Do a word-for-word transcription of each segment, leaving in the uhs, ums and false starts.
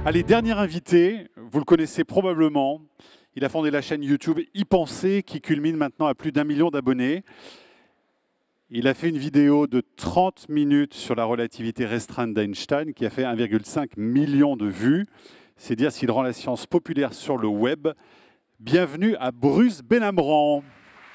Allez, dernier invité, vous le connaissez probablement. Il a fondé la chaîne YouTube Y Penser qui culmine maintenant à plus d'un million d'abonnés. Il a fait une vidéo de trente minutes sur la relativité restreinte d'Einstein qui a fait un virgule cinq million de vues. C'est dire s'il rend la science populaire sur le web. Bienvenue à Bruce Benamran.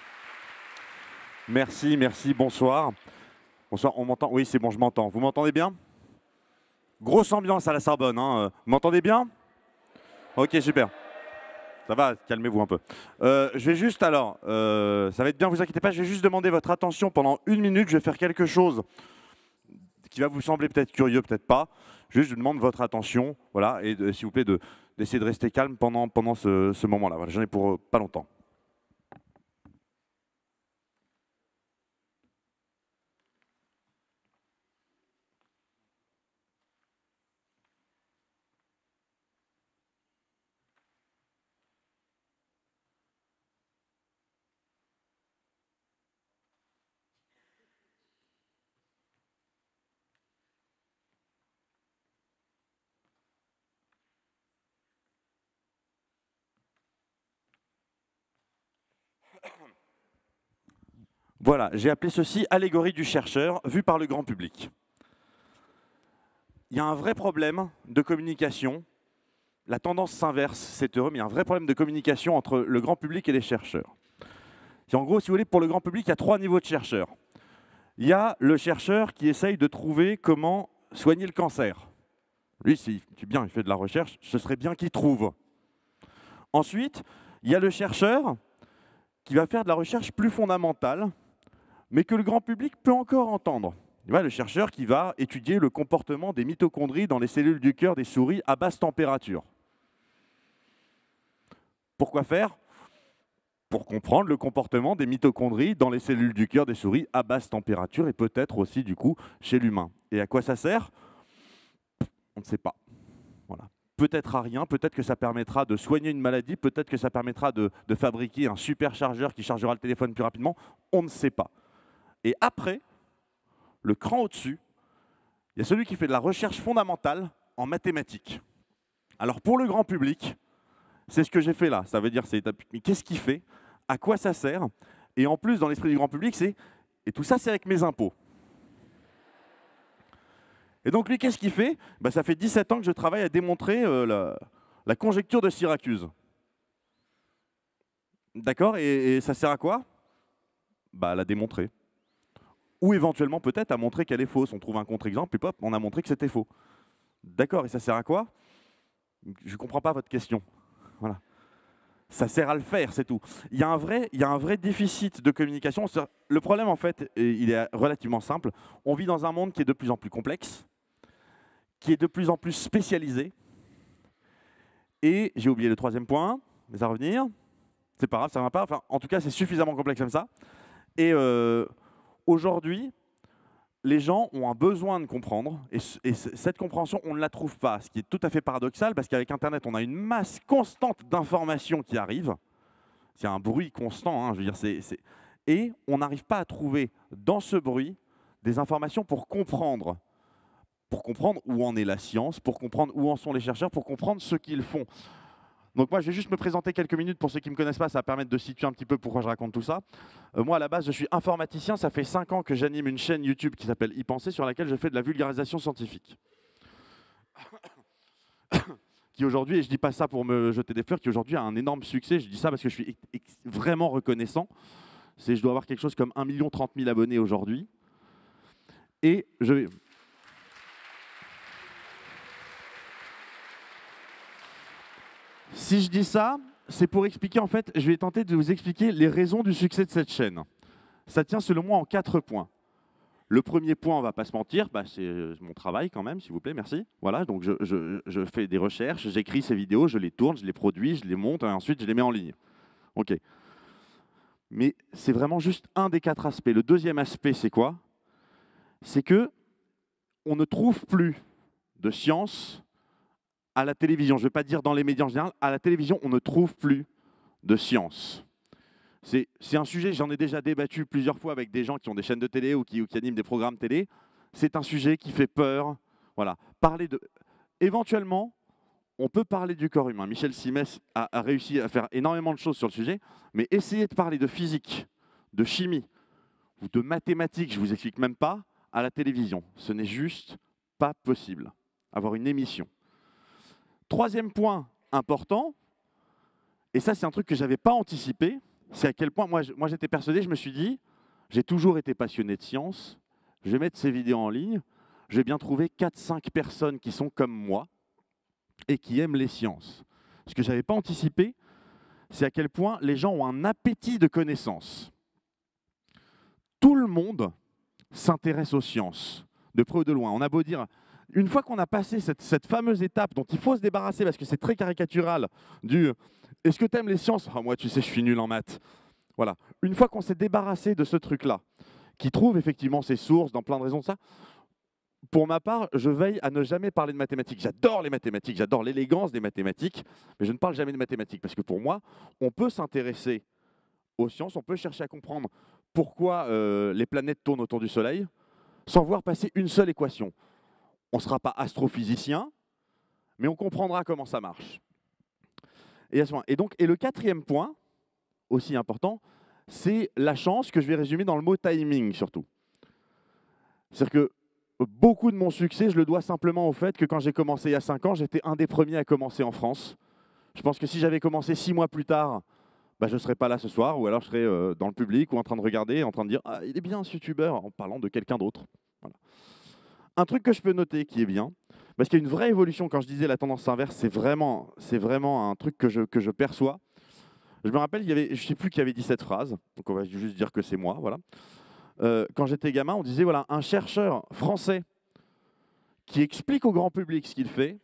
Merci, merci, bonsoir. Bonsoir, on m'entend? Oui, c'est bon, je m'entends. Vous m'entendez bien? Grosse ambiance à la Sorbonne, hein. Vous m'entendez bien? Ok, super. Ça va, calmez-vous un peu. Euh, je vais juste, alors, euh, ça va être bien, vous inquiétez pas, je vais juste demander votre attention pendant une minute. Je vais faire quelque chose qui va vous sembler peut-être curieux, peut-être pas. Juste, je demande votre attention, voilà, et s'il vous plaît, de, d'essayer de rester calme pendant, pendant ce, ce moment-là. Voilà, j'en ai pour euh, pas longtemps. Voilà, j'ai appelé ceci « Allégorie du chercheur » vue par le grand public. Il y a un vrai problème de communication. La tendance s'inverse, c'est heureux, mais il y a un vrai problème de communication entre le grand public et les chercheurs. Et en gros, si vous voulez, pour le grand public, il y a trois niveaux de chercheurs. Il y a le chercheur qui essaye de trouver comment soigner le cancer. Lui, c'est bien, il fait de la recherche, ce serait bien qu'il trouve. Ensuite, il y a le chercheur qui va faire de la recherche plus fondamentale, mais que le grand public peut encore entendre. Il y a le chercheur qui va étudier le comportement des mitochondries dans les cellules du cœur des souris à basse température. Pourquoi faire? Pour comprendre le comportement des mitochondries dans les cellules du cœur des souris à basse température et peut-être aussi du coup chez l'humain. Et à quoi ça sert? On ne sait pas. Voilà. Peut-être à rien, peut-être que ça permettra de soigner une maladie, peut-être que ça permettra de, de fabriquer un superchargeur qui chargera le téléphone plus rapidement, on ne sait pas. Et après, le cran au-dessus, il y a celui qui fait de la recherche fondamentale en mathématiques. Alors pour le grand public, c'est ce que j'ai fait là. Ça veut dire, c'est mais qu'est-ce qu'il fait? À quoi ça sert? Et en plus, dans l'esprit du grand public, c'est et tout ça, c'est avec mes impôts. Et donc lui, qu'est-ce qu'il fait? Ben, ça fait dix-sept ans que je travaille à démontrer euh, la, la conjecture de Syracuse. D'accord? et, et ça sert à quoi? Bah, à la démontrer. Ou éventuellement peut-être à montrer qu'elle est fausse. On trouve un contre-exemple, et pop, on a montré que c'était faux. D'accord, et ça sert à quoi? Je ne comprends pas votre question. Voilà. Ça sert à le faire, c'est tout. Il y a un vrai, il y a un vrai déficit de communication. Le problème, en fait, il est relativement simple. On vit dans un monde qui est de plus en plus complexe, qui est de plus en plus spécialisé. Et j'ai oublié le troisième point, mais à revenir. C'est pas grave, ça ne va pas. Enfin, en tout cas, c'est suffisamment complexe comme ça. Et euh, aujourd'hui, les gens ont un besoin de comprendre, et, et cette compréhension, on ne la trouve pas, ce qui est tout à fait paradoxal, parce qu'avec Internet, on a une masse constante d'informations qui arrivent. C'est un bruit constant, hein, je veux dire, c'est, c'est... et on n'arrive pas à trouver dans ce bruit des informations pour comprendre, pour comprendre où en est la science, pour comprendre où en sont les chercheurs, pour comprendre ce qu'ils font. Donc moi, je vais juste me présenter quelques minutes pour ceux qui ne me connaissent pas, ça va permettre de situer un petit peu pourquoi je raconte tout ça. Euh, moi, à la base, je suis informaticien, ça fait cinq ans que j'anime une chaîne YouTube qui s'appelle Y Penser, sur laquelle je fais de la vulgarisation scientifique. Qui aujourd'hui, et je ne dis pas ça pour me jeter des fleurs, qui aujourd'hui a un énorme succès, je dis ça parce que je suis vraiment reconnaissant. C'est, je dois avoir quelque chose comme un million trente mille abonnés aujourd'hui. Et je vais... Si je dis ça, c'est pour expliquer, en fait, je vais tenter de vous expliquer les raisons du succès de cette chaîne. Ça tient selon moi en quatre points. Le premier point, on ne va pas se mentir, bah, c'est mon travail quand même, s'il vous plaît, merci. Voilà, donc je, je, je fais des recherches, j'écris ces vidéos, je les tourne, je les produis, je les monte, et ensuite je les mets en ligne. Ok. Mais c'est vraiment juste un des quatre aspects. Le deuxième aspect, c'est quoi? C'est que on ne trouve plus de science à la télévision. Je ne vais pas dire dans les médias en général, à la télévision, on ne trouve plus de science. C'est un sujet, j'en ai déjà débattu plusieurs fois avec des gens qui ont des chaînes de télé ou qui, ou qui animent des programmes télé. C'est un sujet qui fait peur. Voilà. Parler de... Éventuellement, on peut parler du corps humain. Michel Simès a, a réussi à faire énormément de choses sur le sujet, mais essayer de parler de physique, de chimie ou de mathématiques, je ne vous explique même pas, à la télévision, ce n'est juste pas possible. Avoir une émission. Troisième point important, et ça c'est un truc que je n'avais pas anticipé, c'est à quel point, moi, moi j'étais persuadé, je me suis dit, j'ai toujours été passionné de science, je vais mettre ces vidéos en ligne, je vais bien trouver quatre cinq personnes qui sont comme moi et qui aiment les sciences. Ce que je n'avais pas anticipé, c'est à quel point les gens ont un appétit de connaissances. Tout le monde s'intéresse aux sciences, de près ou de loin. On a beau dire, une fois qu'on a passé cette, cette fameuse étape dont il faut se débarrasser parce que c'est très caricatural, du « est-ce que tu aimes les sciences ?»« Ah, moi, tu sais, je suis nul en maths. » Voilà. Une fois qu'on s'est débarrassé de ce truc-là, qui trouve effectivement ses sources dans plein de raisons de ça, pour ma part, je veille à ne jamais parler de mathématiques. J'adore les mathématiques, j'adore l'élégance des mathématiques, mais je ne parle jamais de mathématiques parce que pour moi, on peut s'intéresser aux sciences, on peut chercher à comprendre pourquoi euh, les planètes tournent autour du Soleil sans voir passer une seule équation. On ne sera pas astrophysicien, mais on comprendra comment ça marche. Et, à ce moment, et, donc, et le quatrième point, aussi important, c'est la chance que je vais résumer dans le mot timing surtout. C'est-à-dire que beaucoup de mon succès, je le dois simplement au fait que quand j'ai commencé il y a cinq ans, j'étais un des premiers à commencer en France. Je pense que si j'avais commencé six mois plus tard, bah, je ne serais pas là ce soir, ou alors je serais euh, dans le public ou en train de regarder, en train de dire « Ah, il est bien ce youtubeur » en parlant de quelqu'un d'autre. Voilà. Un truc que je peux noter qui est bien, parce qu'il y a une vraie évolution, quand je disais la tendance inverse, c'est vraiment, c'est vraiment un truc que je, que je perçois. Je me rappelle, il y avait, je ne sais plus qui avait dit cette phrase, donc on va juste dire que c'est moi. Voilà. Euh, quand j'étais gamin, on disait voilà, un chercheur français qui explique au grand public ce qu'il fait,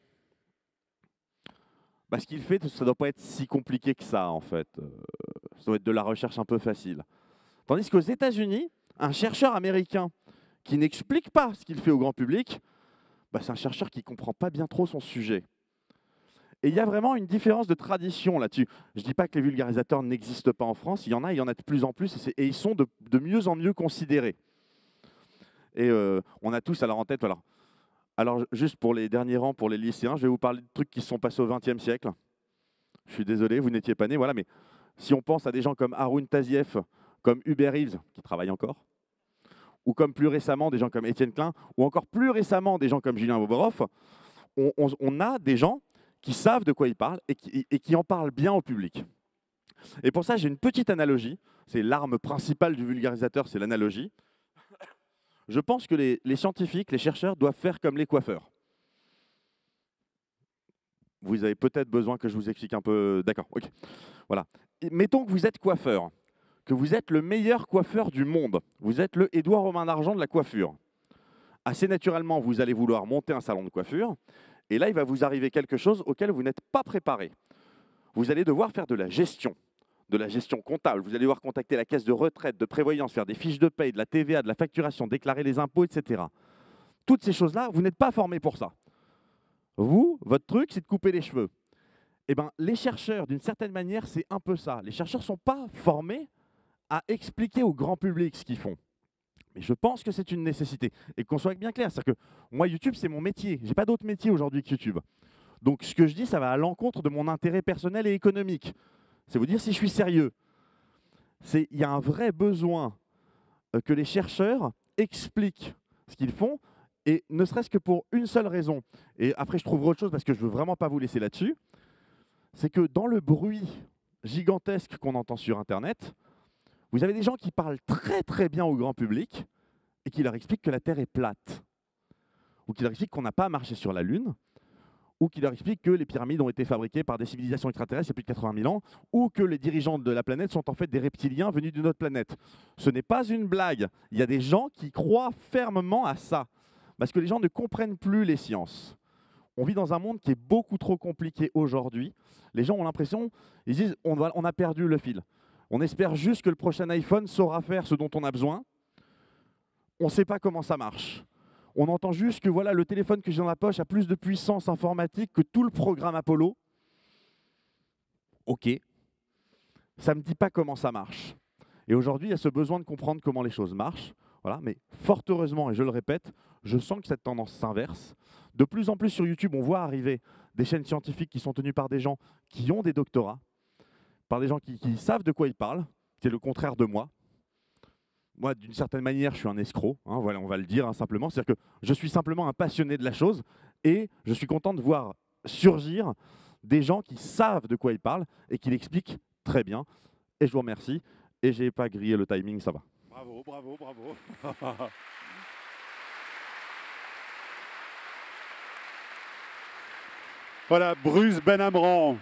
bah, ce qu'il fait, ça ne doit pas être si compliqué que ça, en fait. Euh, ça doit être de la recherche un peu facile. Tandis qu'aux États-Unis, un chercheur américain qui n'explique pas ce qu'il fait au grand public, bah, c'est un chercheur qui ne comprend pas bien trop son sujet. Et il y a vraiment une différence de tradition là-dessus. Je ne dis pas que les vulgarisateurs n'existent pas en France, il y en a, il y en a de plus en plus, et, et ils sont de, de mieux en mieux considérés. Et euh, on a tous alors en tête, voilà. Alors juste pour les derniers rangs, pour les lycéens, je vais vous parler de trucs qui se sont passés au vingtième siècle. Je suis désolé, vous n'étiez pas nés, voilà, mais si on pense à des gens comme Haroun Tazieff, comme Hubert Reeves, qui travaille encore, ou comme plus récemment des gens comme Étienne Klein, ou encore plus récemment des gens comme Julien Boboroff, on, on, on a des gens qui savent de quoi ils parlent et qui, et qui en parlent bien au public. Et pour ça, j'ai une petite analogie. C'est l'arme principale du vulgarisateur, c'est l'analogie. Je pense que les, les scientifiques, les chercheurs doivent faire comme les coiffeurs. Vous avez peut-être besoin que je vous explique un peu. D'accord, ok. Voilà. Et mettons que vous êtes coiffeur, que vous êtes le meilleur coiffeur du monde. Vous êtes le Édouard Romain d'Argent de la coiffure. Assez naturellement, vous allez vouloir monter un salon de coiffure. Et là, il va vous arriver quelque chose auquel vous n'êtes pas préparé. Vous allez devoir faire de la gestion, de la gestion comptable. Vous allez devoir contacter la caisse de retraite, de prévoyance, faire des fiches de paye, de la T V A, de la facturation, déclarer les impôts, et cetera. Toutes ces choses-là, vous n'êtes pas formé pour ça. Vous, votre truc, c'est de couper les cheveux. Eh bien, les chercheurs, d'une certaine manière, c'est un peu ça. Les chercheurs ne sont pas formés à expliquer au grand public ce qu'ils font. Mais je pense que c'est une nécessité. Et qu'on soit bien clair, c'est-à-dire que moi, YouTube, c'est mon métier. Je n'ai pas d'autre métier aujourd'hui que YouTube. Donc, ce que je dis, ça va à l'encontre de mon intérêt personnel et économique. C'est vous dire si je suis sérieux. Il y a un vrai besoin euh, que les chercheurs expliquent ce qu'ils font, et ne serait-ce que pour une seule raison. Et après, je trouverai autre chose parce que je ne veux vraiment pas vous laisser là-dessus. C'est que dans le bruit gigantesque qu'on entend sur Internet, vous avez des gens qui parlent très très bien au grand public et qui leur expliquent que la Terre est plate, ou qui leur expliquent qu'on n'a pas marché sur la Lune, ou qui leur expliquent que les pyramides ont été fabriquées par des civilisations extraterrestres il y a plus de quatre-vingt mille ans, ou que les dirigeants de la planète sont en fait des reptiliens venus d'une autre planète. Ce n'est pas une blague. Il y a des gens qui croient fermement à ça, parce que les gens ne comprennent plus les sciences. On vit dans un monde qui est beaucoup trop compliqué aujourd'hui. Les gens ont l'impression, ils disent, on, va, on a perdu le fil. On espère juste que le prochain iPhone saura faire ce dont on a besoin. On ne sait pas comment ça marche. On entend juste que voilà, le téléphone que j'ai dans la poche a plus de puissance informatique que tout le programme Apollo. Ok. Ça ne me dit pas comment ça marche. Et aujourd'hui, il y a ce besoin de comprendre comment les choses marchent. Voilà. Mais fort heureusement, et je le répète, je sens que cette tendance s'inverse. De plus en plus sur YouTube, on voit arriver des chaînes scientifiques qui sont tenues par des gens qui ont des doctorats, par des gens qui, qui savent de quoi ils parlent. C'est le contraire de moi. Moi, d'une certaine manière, je suis un escroc, hein, voilà, on va le dire hein, simplement. C'est-à-dire que je suis simplement un passionné de la chose et je suis content de voir surgir des gens qui savent de quoi ils parlent et qui l'expliquent très bien. Et je vous remercie. Et je n'ai pas grillé le timing, ça va. Bravo, bravo, bravo. Voilà, Bruce Benhamran,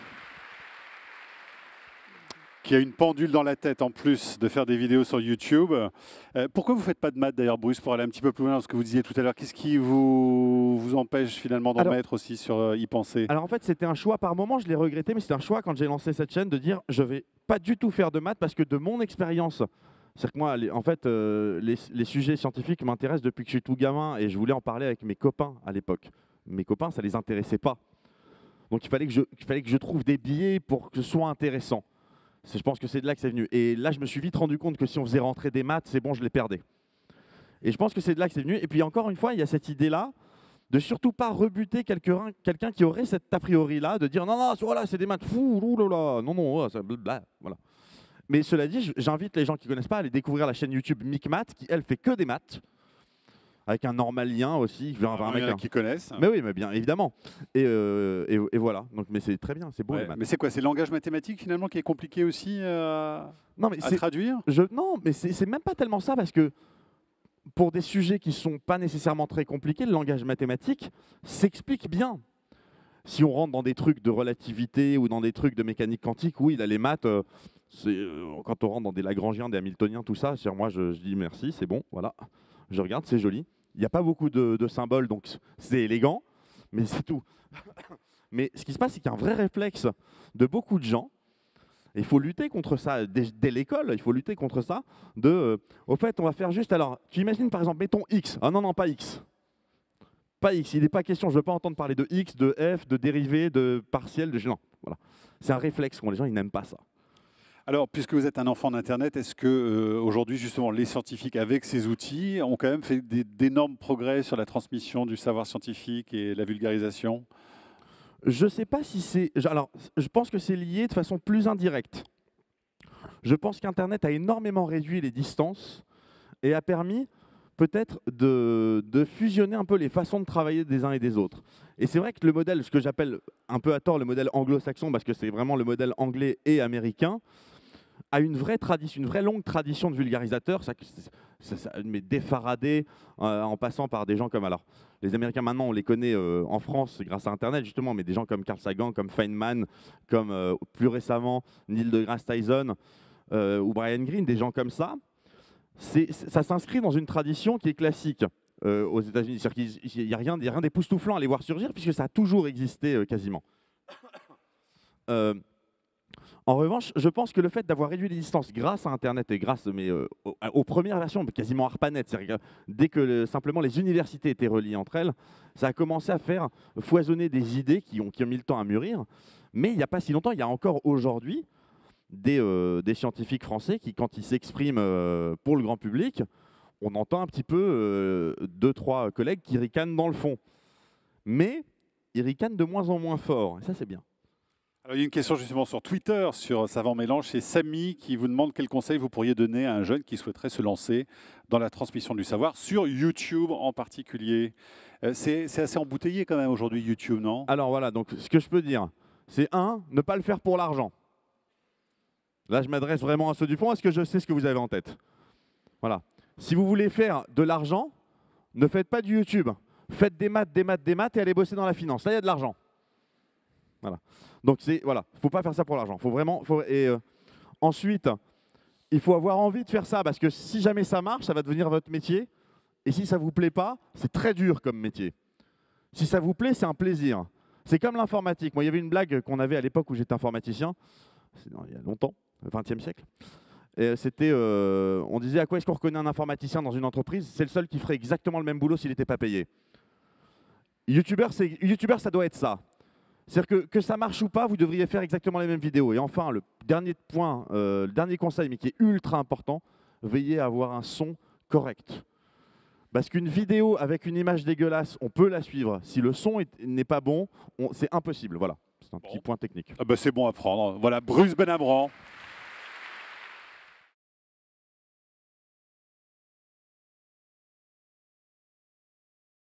qui a une pendule dans la tête en plus de faire des vidéos sur YouTube. Euh, pourquoi vous ne faites pas de maths d'ailleurs, Bruce, pour aller un petit peu plus loin dans ce que vous disiez tout à l'heure? Qu'est-ce qui vous, vous empêche finalement d'en mettre aussi sur euh, y penser? Alors en fait, c'était un choix par moment, je l'ai regretté, mais c'était un choix quand j'ai lancé cette chaîne de dire je ne vais pas du tout faire de maths parce que de mon expérience, c'est-à-dire que moi, les, en fait, euh, les, les sujets scientifiques m'intéressent depuis que je suis tout gamin et je voulais en parler avec mes copains à l'époque. Mes copains, ça ne les intéressait pas. Donc il fallait que je, il fallait que je trouve des biais pour que ce soit intéressant. Je pense que c'est de là que c'est venu. Et là, je me suis vite rendu compte que si on faisait rentrer des maths, c'est bon, je les perdais. Et je pense que c'est de là que c'est venu. Et puis encore une fois, il y a cette idée-là de surtout pas rebuter quelqu'un quelqu'un qui aurait cette a priori-là, de dire non, non, voilà, c'est des maths, fou, loulala, non, non, ça, blablabla, voilà. Mais cela dit, j'invite les gens qui ne connaissent pas à aller découvrir la chaîne YouTube MicMath, qui elle fait que des maths, avec un normalien aussi. Un un mec qui connaissent. Mais oui, mais bien évidemment. Et, euh, et, et voilà. Donc, mais c'est très bien, c'est beau Ouais, les maths. mais c'est quoi? C'est le langage mathématique finalement qui est compliqué aussi euh, non, mais à traduire? je, Non, mais c'est même pas tellement ça parce que pour des sujets qui ne sont pas nécessairement très compliqués, le langage mathématique s'explique bien. Si on rentre dans des trucs de relativité ou dans des trucs de mécanique quantique, oui, là, les maths, euh, euh, quand on rentre dans des Lagrangiens, des Hamiltoniens, tout ça, moi, je, je dis merci, c'est bon, voilà. Je regarde, c'est joli. Il n'y a pas beaucoup de, de symboles, donc c'est élégant, mais c'est tout. Mais ce qui se passe, c'est qu'il y a un vrai réflexe de beaucoup de gens. Et il faut lutter contre ça dès, dès l'école, il faut lutter contre ça. De, euh, au fait, on va faire juste. Alors, tu imagines par exemple, mettons X. Ah non, non, pas X. Pas X. Il n'est pas question, je ne veux pas entendre parler de X, de F, de dérivés, de partiels. De... Non, voilà. C'est un réflexe. Les gens, ils n'aiment pas ça. Alors, puisque vous êtes un enfant d'Internet, est-ce que euh, aujourd'hui, justement, les scientifiques, avec ces outils, ont quand même fait d'énormes progrès sur la transmission du savoir scientifique et la vulgarisation? Je ne sais pas si c'est... Alors, je pense que c'est lié de façon plus indirecte. Je pense qu'Internet a énormément réduit les distances et a permis peut-être de, de fusionner un peu les façons de travailler des uns et des autres. Et c'est vrai que le modèle, ce que j'appelle un peu à tort le modèle anglo-saxon, parce que c'est vraiment le modèle anglais et américain, a une vraie tradition, une vraie longue tradition de vulgarisateurs, ça, ça, ça, mais des Faraday, euh, en passant par des gens comme, alors, les Américains maintenant on les connaît euh, en France grâce à Internet justement, mais des gens comme Carl Sagan, comme Feynman, comme euh, plus récemment Neil deGrasse Tyson euh, ou Brian Greene, des gens comme ça, c'est, ça s'inscrit dans une tradition qui est classique euh, aux États-Unis. C'est-à-dire qu'il n'y a rien, rien d'époustouflant à les voir surgir puisque ça a toujours existé euh, quasiment. Euh, En revanche, je pense que le fait d'avoir réduit les distances grâce à Internet et grâce mais, euh, aux, aux premières versions, quasiment ARPANET, c'est-à-dire que dès que le, simplement les universités étaient reliées entre elles, ça a commencé à faire foisonner des idées qui ont, qui ont mis le temps à mûrir. Mais il n'y a pas si longtemps, il y a encore aujourd'hui des, euh, des scientifiques français qui, quand ils s'expriment euh, pour le grand public, on entend un petit peu euh, deux, trois collègues qui ricanent dans le fond. Mais ils ricanent de moins en moins fort, et ça c'est bien. Alors, il y a une question justement sur Twitter, sur Savant Mélange. C'est Samy qui vous demande quel conseil vous pourriez donner à un jeune qui souhaiterait se lancer dans la transmission du savoir, sur YouTube en particulier. Euh, c'est assez embouteillé quand même aujourd'hui, YouTube, non? Alors voilà, donc ce que je peux dire, c'est un, ne pas le faire pour l'argent. Là, je m'adresse vraiment à ceux du fond, parce que je sais ce que vous avez en tête. Voilà. Si vous voulez faire de l'argent, ne faites pas du YouTube. Faites des maths, des maths, des maths et allez bosser dans la finance. Là, il y a de l'argent. Voilà. Donc, c'est voilà, faut pas faire ça pour l'argent. Faut vraiment. Faut, et euh, ensuite, il faut avoir envie de faire ça parce que si jamais ça marche, ça va devenir votre métier. Et si ça vous plaît pas, c'est très dur comme métier. Si ça vous plaît, c'est un plaisir. C'est comme l'informatique. Moi, il y avait une blague qu'on avait à l'époque où j'étais informaticien. C'est il y a longtemps, vingtième siècle. Et c'était, euh, on disait à quoi est-ce qu'on reconnaît un informaticien dans une entreprise? C'est le seul qui ferait exactement le même boulot s'il n'était pas payé. YouTubeur, c'est, YouTubeur, ça doit être ça. C'est-à-dire que, que ça marche ou pas, vous devriez faire exactement les mêmes vidéos. Et enfin, le dernier point, euh, le dernier conseil, mais qui est ultra important, veillez à avoir un son correct. Parce qu'une vidéo avec une image dégueulasse, on peut la suivre. Si le son n'est pas bon, c'est impossible. Voilà, c'est un bon. petit point technique. Ah bah c'est bon à prendre. Voilà, Bruce Benabran.